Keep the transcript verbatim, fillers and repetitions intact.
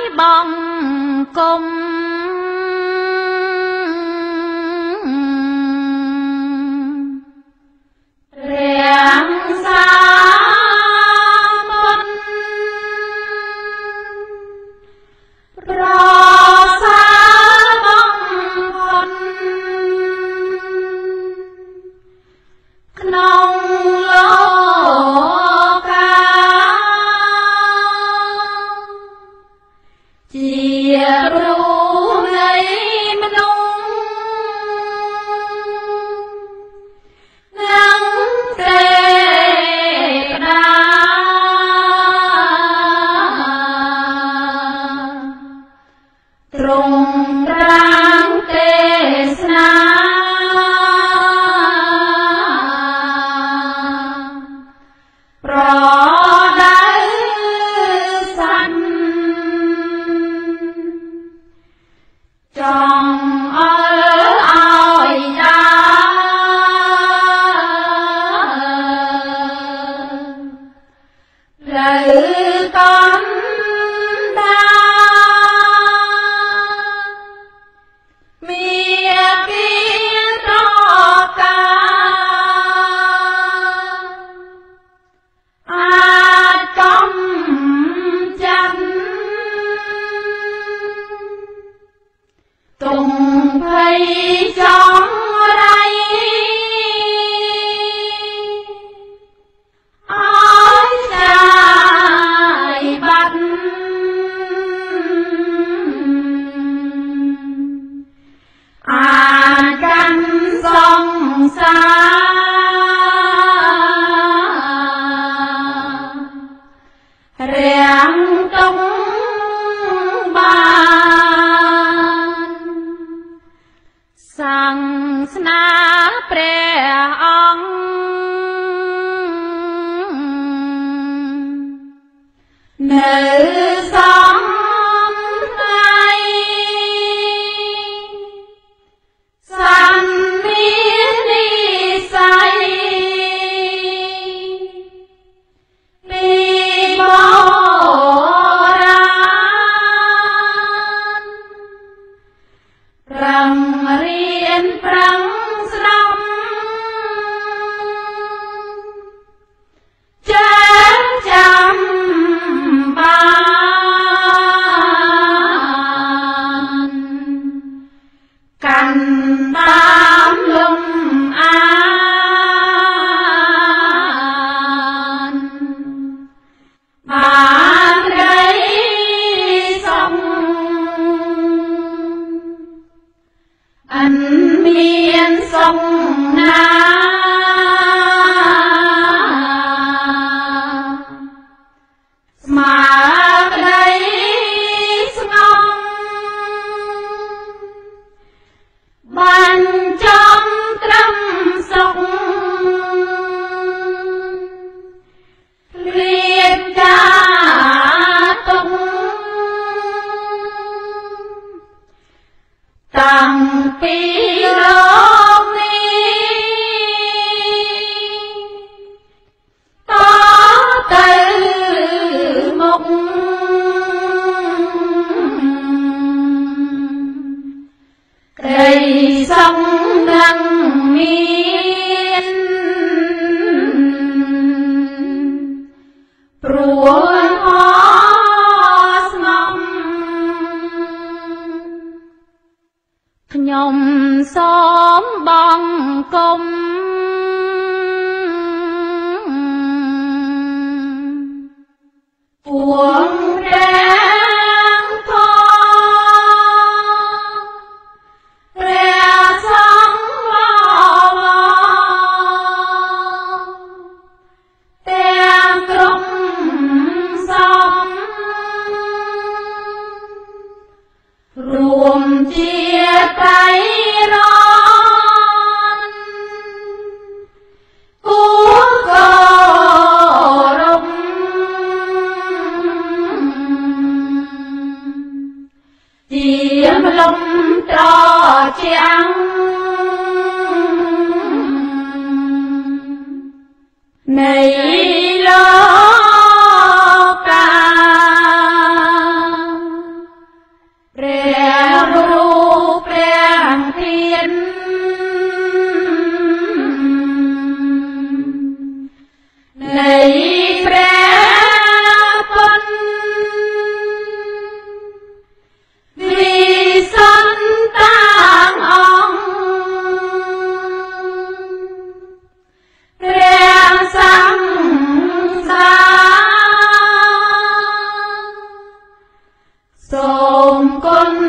bồng cung riêng xa minh rõ xa bồng phân nông lô ca chia ru lấy nung ngắn tê đa trung rang tê sna rõ đáy xanh trong ở oi đá lời con đa mía kia đó ca a trong chanh tùng thấy trong đây ôi dài bắt à canh sông xa riêng tung ban sang sna pre ong nữ sống hay san miên đi say đi bỏ ra rằng riêng prang sном chán chăm ban cành tam lum an bàn đấy sông ân miên sông na mà đây ngông ban trong trăm sông liệt ca tung tàng pi lô ni có từ mộng cây sông ngăn miên ruộng hoa ngom nhom xóm bong cung uống ráng tho re sống lo tem trung sông ruộng chia tay ron cứu cô rung chiếm lông trò trắng này lo ca សូមគុណ